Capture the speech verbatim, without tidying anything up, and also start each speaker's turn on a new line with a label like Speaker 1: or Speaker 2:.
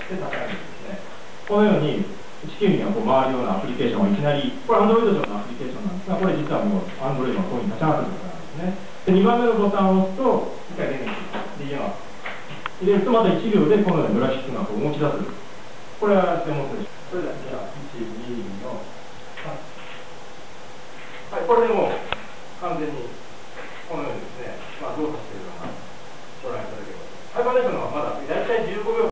Speaker 1: で高いんですね。このように地球にはこう回るようなアプリケーションがいきなり、これ Android 上のアプリケーションなんですが、これ実はもう Android の方に立ち上がってる方なんですね。でにばんめのボタンを押すと、いっかい電源で今入れるとまたいちびょうでこのようにグラフィックがこう動き出す。これはデモンストレーション。それではじゃあいち、にのはい、これでもう完全にこのようにですね、まあ、動作しているのがご覧いただければと。ハイバーネーションのはまだ大体じゅうごびょう